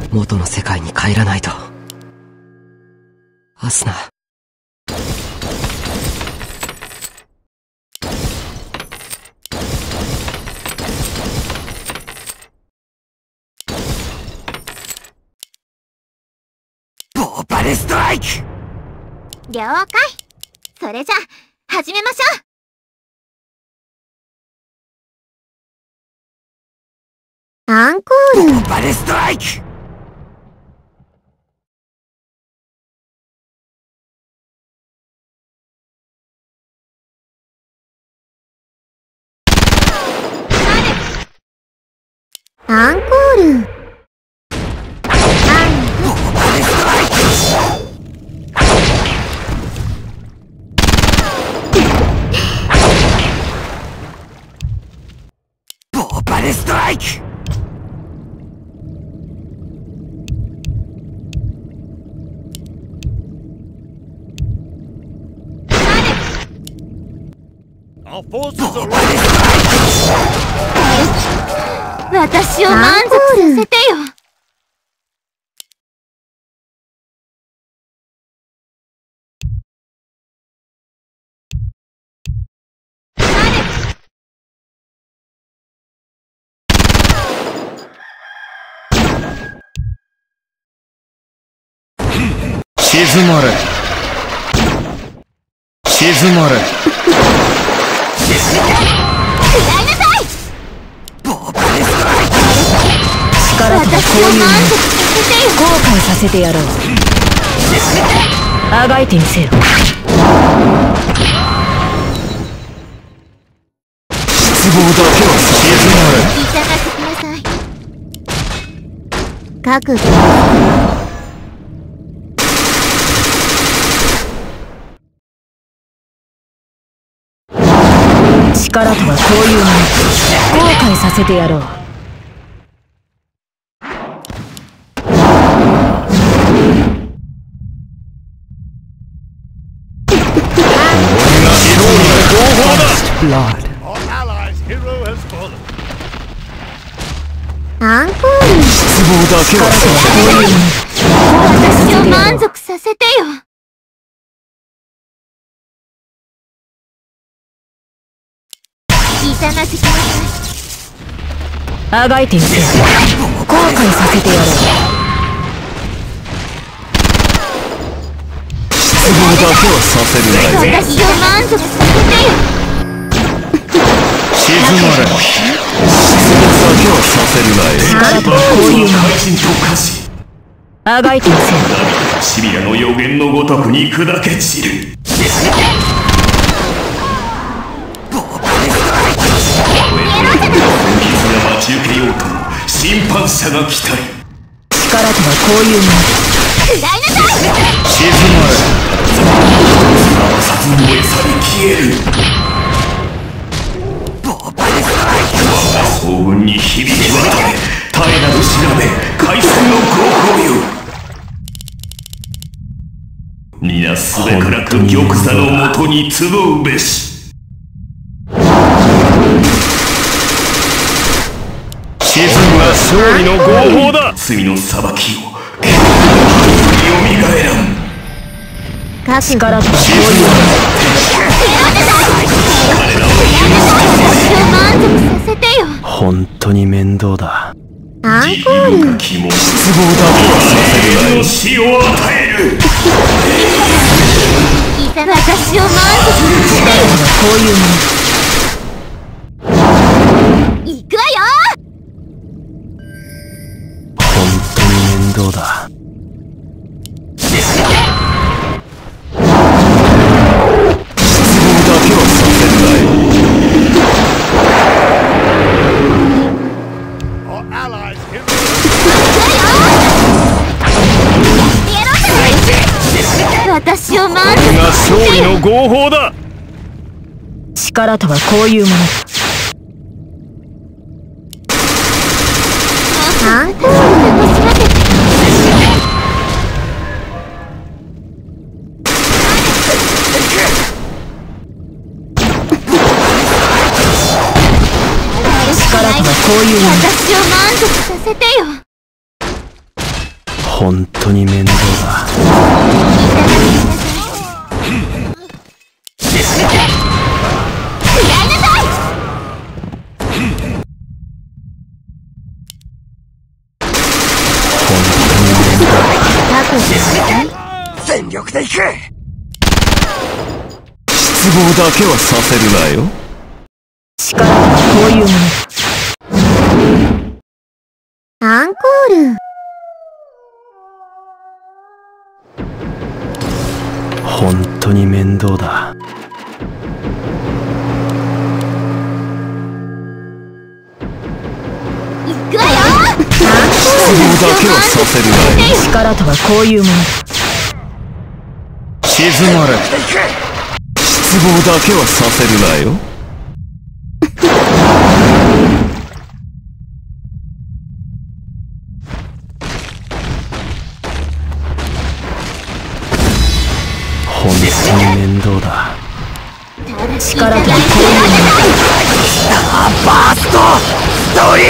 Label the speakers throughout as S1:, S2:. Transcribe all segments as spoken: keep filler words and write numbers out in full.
S1: 元の世界に帰らないと。アスナ。
S2: ボーパルストライク。
S3: 了解。それじゃ始めましょう。アンコール。
S2: ボーパルストライク。
S3: アンコール。
S2: ボーパルストライク。
S3: 私を満足させてよ。
S4: 静まれ。静まれ。
S5: 力とはこういうもの。後悔させてやろう。あがいてみせよ。
S4: 失望だけは静まれ。
S3: いただきなさい。覚悟。
S5: 力とはこういうもの。後悔させてやろう。
S3: アンコール。
S4: 失望だけは
S3: 私を満足させてよ。いただきなさい。
S5: あがいてみせよ。後悔させてやろう。
S4: 失望だけはさせるなよ。
S3: 私を満足させてよ。
S4: 静まれ。失望だけはさせるなよ。
S5: 力とはこういうもの。あがいてみせよ。
S4: シビラの予言のごとくに砕け散る。待ち受けようと審判者が来たり。
S5: 力とはこういうもの。
S3: 食らいなさい。
S4: 静まれ。合わさず燃え去り消える。
S2: ボーパルストライク。
S4: 我が将軍に響き渡れ。絶えなる調べ海戦の合法よ。皆すべからく玉座のもとに集うべし。沈むは勝利の合法だ。罪の裁きをよみがえらん。
S5: 力とはこういうもの。
S3: 私を満足させてよ。
S4: 本当に面倒だ。
S3: アンコール。
S4: 失望だけはさせるなよ。死を与える。
S3: いただき私を満足させてよ。
S5: 力とはこういうもの。
S3: 行くわよ。
S4: 本当に面倒だ。失望だけはさせるなよ。
S3: 私を満足
S4: これが
S3: させ
S4: 勝利
S3: てよ。
S4: の合法だ。
S5: 力とはこういうもの。
S3: アンコールでこしらせて。
S5: 力とはこういうもの。
S3: 私を満足させてよ。
S4: 本当に面倒だ。
S2: 全力で行く。
S4: 失望だけはさせるなよ。
S5: 力とはこういうもの。アンコール。
S4: 本当に面倒だ。
S3: 行くわよ。
S4: 失望だけはさせるなよ。
S5: 力とはこういうもの。
S4: 静まれ。失望だけはさせるなよ。本当に面倒だ。
S5: 力とはこういうもの。
S2: バーストストリー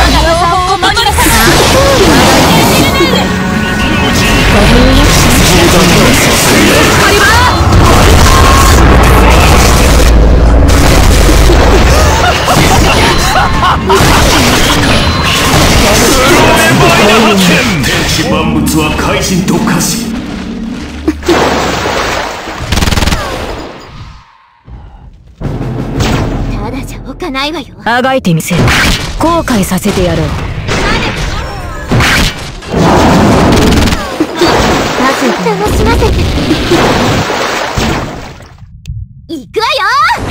S4: 天地万物は怪人と化し、
S3: ただじゃおかないわよ。
S5: あがいてみせる。後悔させてやろう。
S3: まず楽しませて。行くわよ。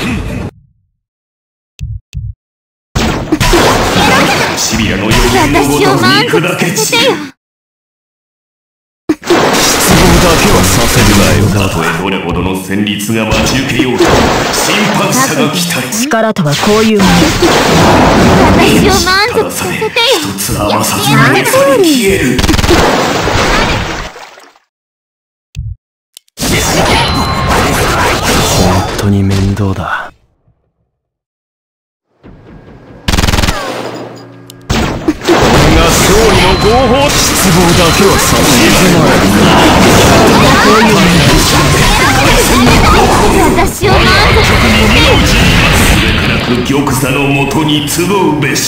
S4: シビラの予言のごとく肉だけ散る。失望だけはさせるなよ。たとえどれほどの戦慄が待ち受けようと、審判者が来たり。
S5: 力とはこういうもの。
S3: 私を満足させてよ。
S4: 一つ余さず燃え去り消える。本当に面倒だ。勝利の合法。失望だけはさせるなよ。
S3: 私を満足させてよ。
S4: 玉座のもとに集うべし。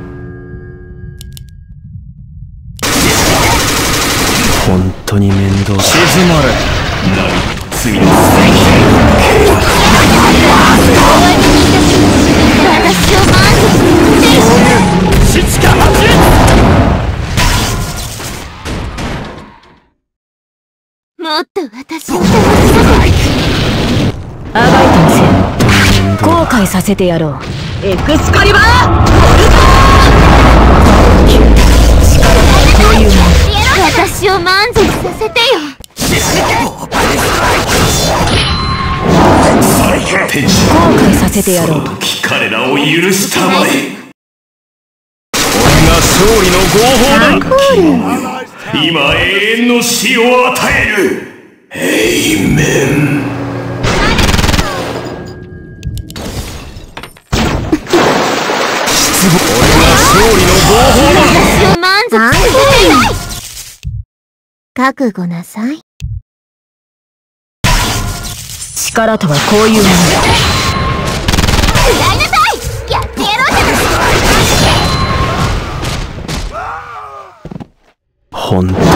S4: 本当に面倒だ。静まれ。何罪の
S3: 私を満足させてよ。
S2: 死地下待ち。
S3: もっと私を楽しませて。
S5: あがいてみせる。後悔させてやろう。エクスカリバー。力とはこういうもの。
S3: 私を満足させてよ。
S4: 天使
S5: 後悔させてやろう。
S4: その時彼らを許したまえ。これが勝利の合法だ。今永遠の死を与える。エイメン。失望。これが勝利の合法だ。
S3: 私を満足させてよ。
S5: 覚悟なさい。力とはこういうもの。
S3: 食らいなさい。やってやろうじゃない。
S4: 本当に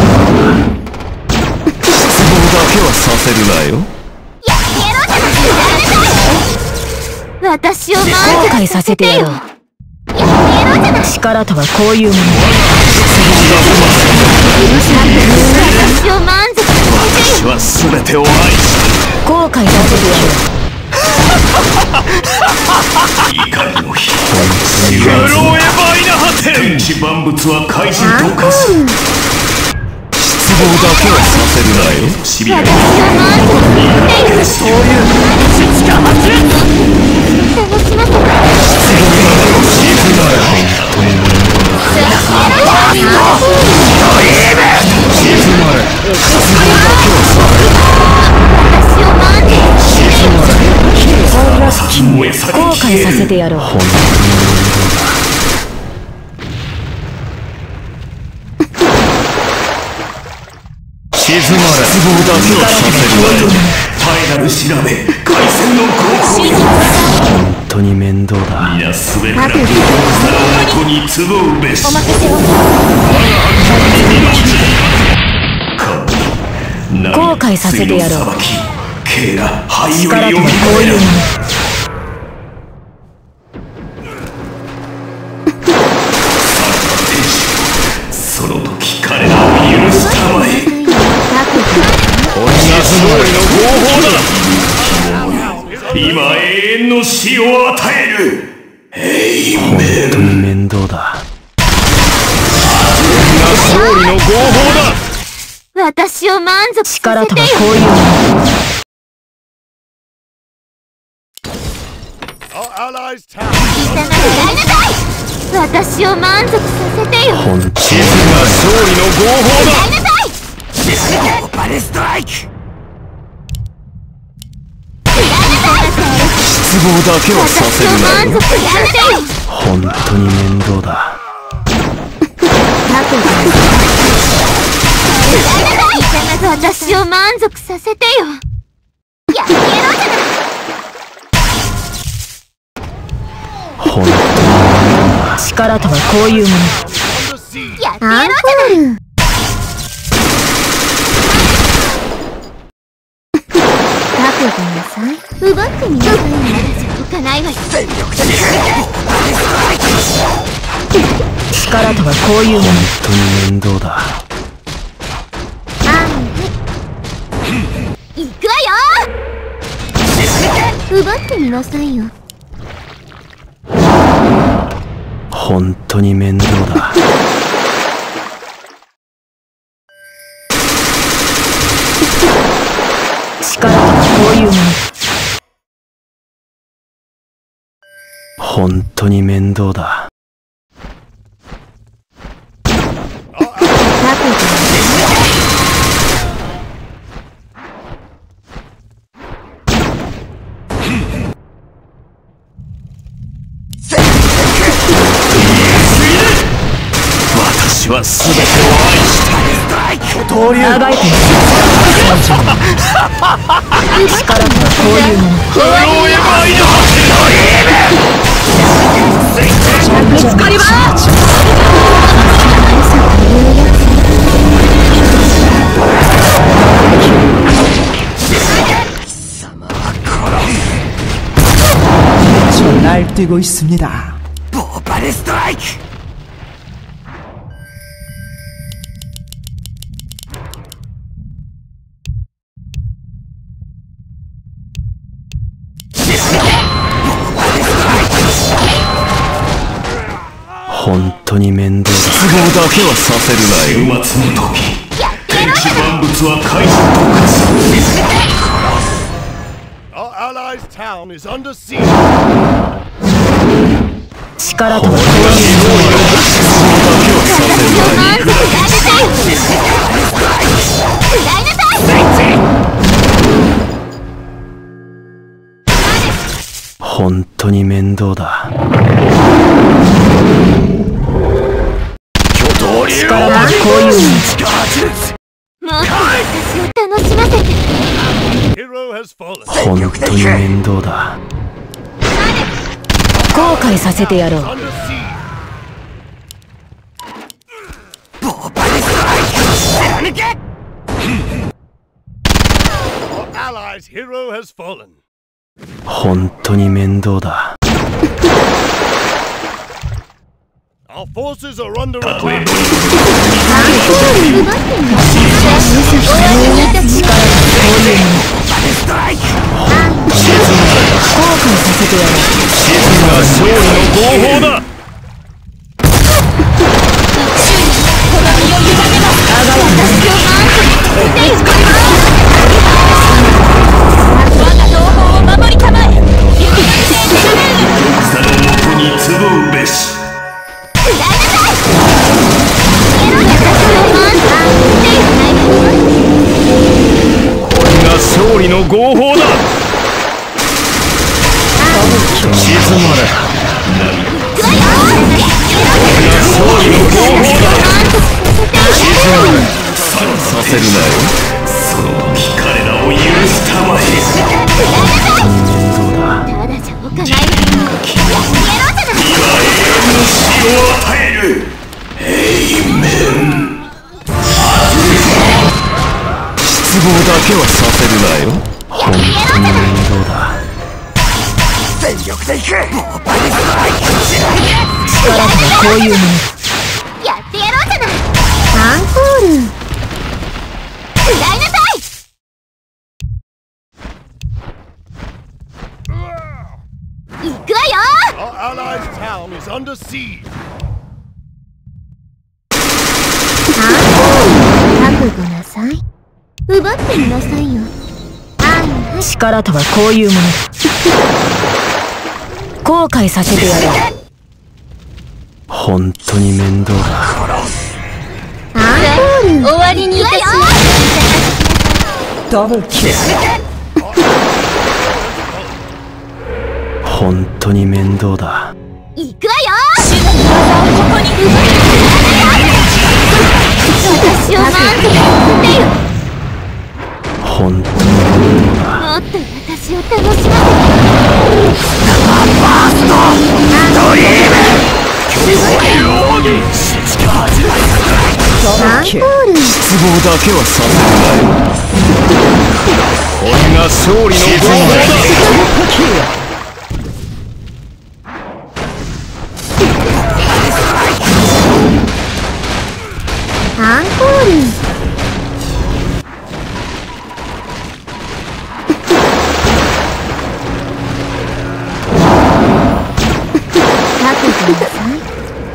S4: 失望だけはさせるなよ。
S3: やってやろうじゃない。食らいなさい。私を満足させてよ。やってやろうじゃない。
S5: 力とはこういうもの。
S3: 私を満足させてよ。
S4: 私は全てを愛し
S5: 後悔させてやろう。
S4: 怒りの日。震えばいな果て。天地万物は怪人と化し、失望だけはさせるなよ。シビラの
S3: 私を満足させてよ。
S4: そういう死地下待ち。
S3: 楽しませて。
S4: 静まれ。本当に静まれ。失望だけはさせる。
S3: 私を満足させてよ。
S4: 燃え去り
S5: 後悔させてやろう。
S4: 本当に面倒だ。 静まれ失望だけをさせるなよ。耐えなる調べ海戦の高校よ。本当に面倒だ。皆すべからく皿をこに集うべし。
S3: お任せを。
S5: 後悔させてやろう。
S4: ケーラ灰よりよみ
S5: 力とはこういうもの。
S4: その時彼らを許したまえ。俺が勝利の合法だ。今永遠の死を与える。エイメン。本当に面倒だ。俺が勝利の合法だ。
S3: 私を満足させてよ。
S5: 力とはこういうもの。
S3: 私を満足させてよ。
S4: 本当に勝利の合法だ。
S2: バレストライク。
S4: 失望だけはさせるなよ。本当に面倒だ。
S3: 私を満足させてよ。やってやろうじゃない。
S4: 本当に面倒だ。
S5: 力とはこういうもの。
S3: やってやろうじゃない。覚悟なさい。奪ってみなさい。いかないわよ。
S2: 全力で
S5: 力とはこういうもの。
S4: 本当に面倒だ。
S3: 行くわよ。奪ってみなさいよ。
S4: 本当に面倒だ。
S5: 力とはこういうもの。
S4: 本当に面倒だ。私は全てを愛した恐竜。
S5: あがいて力とはこういうもの。エクスカリバー。
S6: 날뛰고 있습니다.
S2: 보바레 스트라이크.
S4: 本当に面倒だ。失望だけはさせるなよ。終末の時、天地万物は怪人と化する。
S2: Our allies' town is under siege.
S5: 力とはこういうもの。
S4: 本当に面倒だ。
S5: 力とはこういうもの。
S3: もっと私を楽しませて。
S2: Hero has fallen.
S4: 本当に面倒だ。
S5: 後悔させてやろう。
S2: Under siege. ボバレストライク。抜け。Our allies' hero has fallen.
S4: 本当に面倒だ。
S2: Our forces are under attack.
S3: 奪ってみなさい。
S5: 後悔させてやろう。
S4: 静が勝利の合法だ。
S3: 我が同胞を守りたまえ。
S4: 草の元に集うべし。これが勝利の合法だ。静まれ。これが勝利の合法だ。静まれ。 させるなよ。その時彼らを許したまえ。
S3: ただじゃおかないわよ。やってやろうじゃない。
S4: 今永遠の死を与える。エイメン。失望だけはさせるなよ。本当に面倒だ。
S2: 全力でいく。
S5: 力とはこういうもの。
S3: やってやろうじゃない。アンコール。食らいなさい。行くわよ。
S2: Our allies' town is under siege.
S3: アンコール。覚悟なさい。奪ってみなさいよ。
S5: 力とはこういうもの。後悔させてやろう。
S4: 本当に面倒だ。
S3: アンコール。終わりにいたします。
S5: ダブルキル。
S4: 本当に面倒だ。
S3: 行くわよ。主の技をここに奪って私を満足させてよ。
S4: 本当に面倒だ。
S3: もっと私を楽しませて。
S2: バーストドリーム。
S3: アンコール。
S4: 失望だけはさせるなよ。これが勝利のゴールだ。
S3: アンコール。覚悟なさい。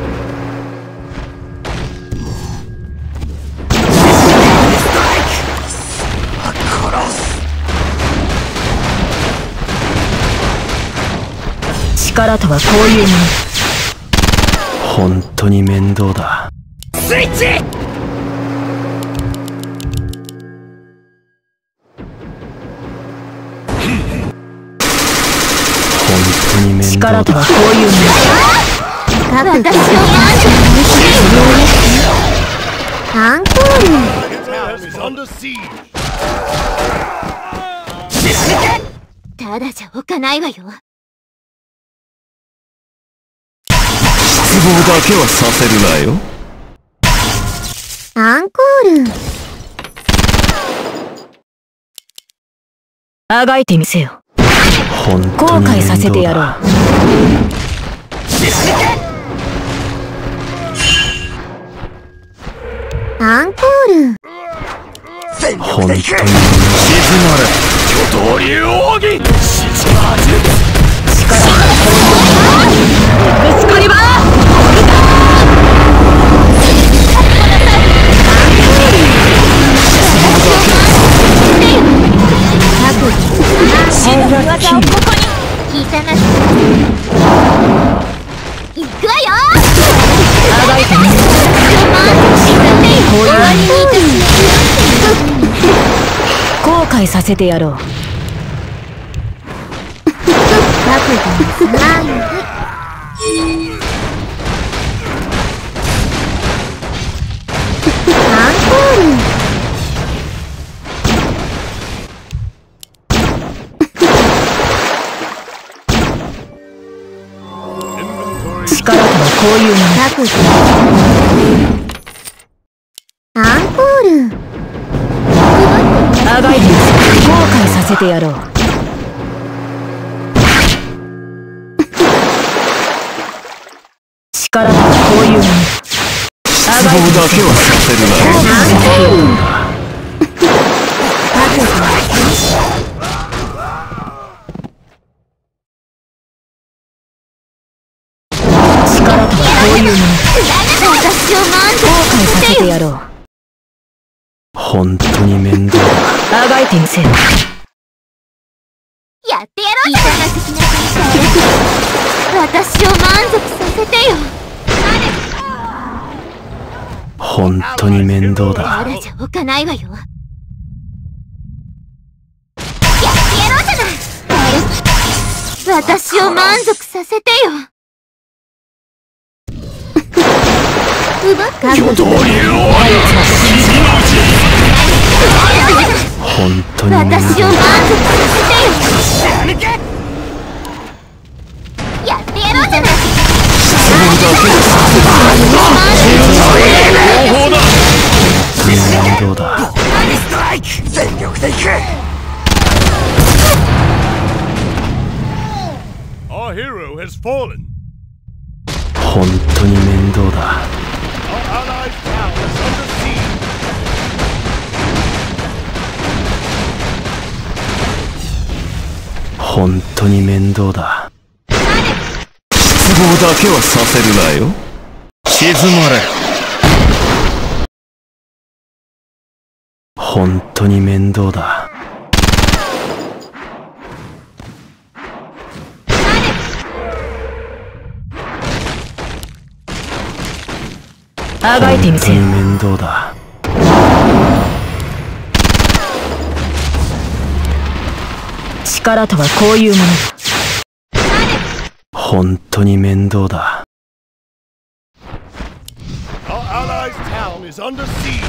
S5: 力とはこういうもの。
S4: 本当に面倒だ。
S2: スイッチ。
S5: 力とはこういうもの。
S3: 私を満足にしてよ。アンコール。
S2: Town is under siege.
S3: ただじゃおかないわよ。
S4: 失望だけはさせるなよ。
S3: アンコール。
S5: あがいてみせよ。
S4: 本
S5: 後
S4: 当に面倒だ。
S5: 悔させてやろう。
S3: アンコール。
S4: 本当に静まれ。巨頭竜奥義。
S5: エクスカリバー。
S3: 死の技をここに。聞いたな。行くわよ。
S5: あがいてみせよ。こういう後悔させてやろう。
S3: 覚悟なさい。アンコール。
S5: 力とはこういうもの。
S3: 覚悟。アンコール。
S5: あがいてみせよ。後悔させてやろう。力とはこういうもの。あがいてみせよ。
S4: だけはさせるなよ。
S5: 後悔させてやろう。
S3: 覚悟。
S5: 力とはこういうもの。
S3: 私を満足
S5: 後悔させてやろう。
S4: 本当に面倒だ。
S5: あがいてみせよ。
S3: やってやろうじゃない。的な私を満足させてよ。
S4: 本当に面倒だ。
S3: ただじゃおかないわよ。やってやろうじゃない。私を満足させてよ。奪って
S4: 挙動流を
S1: 本当に
S3: 私を満足させてよ。やってやろうじゃない。
S1: 面倒だ。
S4: ストライク全力でいく。
S2: Our hero has fallen.
S1: 本当に面倒だ。
S2: Our allies' town is under siege.
S1: 本当に面倒だ。
S4: 失望だけはさせるなよ。沈まれ。
S1: 本当に面倒だ。
S5: あがいてみせよ。
S1: 本当に面倒だ。
S5: 力とはこういうものだ。
S1: 本当に面倒だ。
S2: Our allies' town is under siege.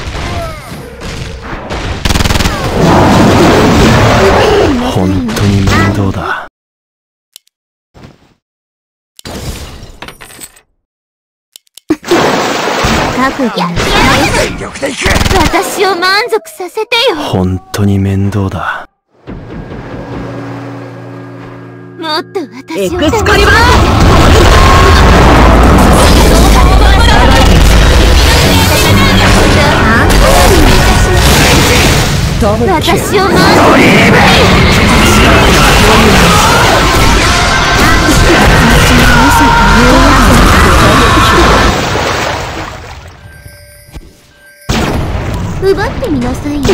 S1: 本当に面倒だ。
S3: 覚悟やってやろう。
S4: 全力でいく。
S3: 私を満足させてよ。
S1: 本当に面倒だ。
S3: もっと私を
S5: エクスカリバー。
S3: 私を満足させてよ。奪ってみなさいよ。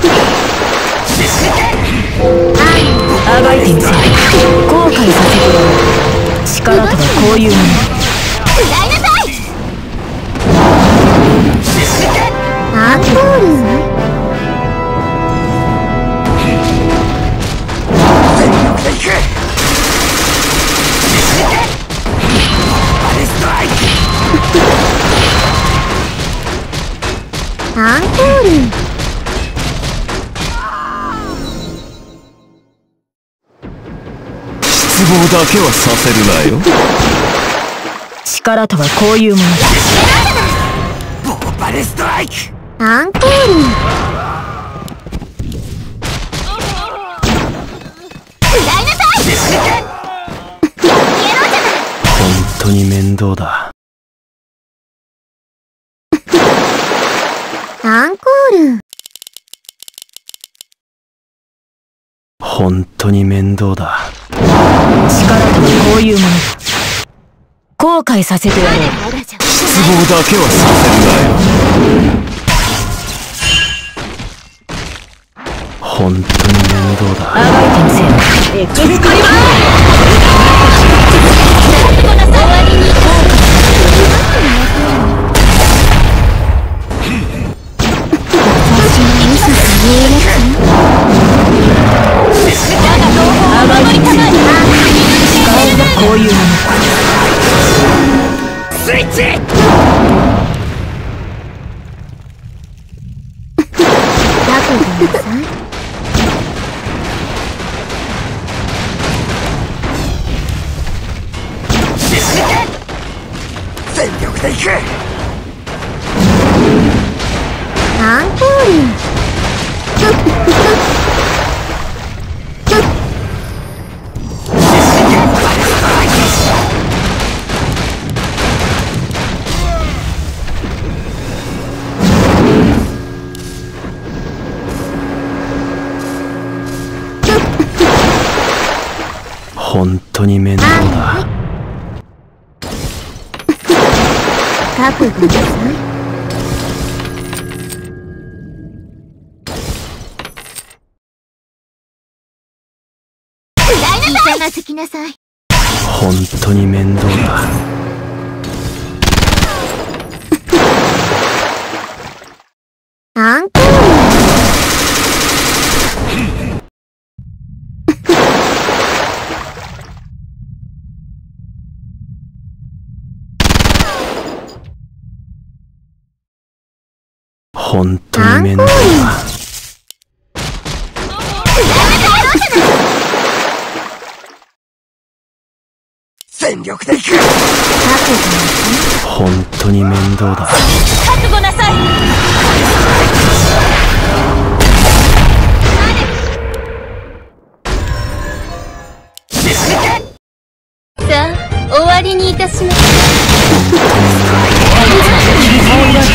S5: あがいてみせよ。後悔させてよ。力とはこういうものだ。
S3: 食らいなさい。アンコール。
S4: 全力でいく。ストライク。
S3: アンコール。
S4: 失望だけはさせるなよ。
S5: 力とはこういうものだ。
S4: ボーバレストライク。
S3: アンコール。食らいなさい。やってやろうじゃない。
S1: 本当に面倒だ。
S3: アンコール。
S1: 本当に面倒だ。
S5: 力とはこういうものだ。後悔させてやろう。
S3: まだじゃ
S4: 失望だけはさせるなよ。
S1: 本当に面倒だ。
S5: あがいてみせよ。エクスカリバー。終わりにあがいてみせよ。力とはこういうものだ。
S4: スイッチ。
S3: 覚悟なさい。
S4: 全力でいく。
S3: アンコール。
S1: 本当に面倒だ。
S3: 覚悟なさい。痛がつきなさい。
S1: 本当に面倒だ。
S3: アンコール。
S1: 本当に面倒だ。
S6: 全力で行く。
S1: 本当に面倒だ。
S5: 覚悟なさい。
S3: さあ終わりにいたします。
S5: 顔色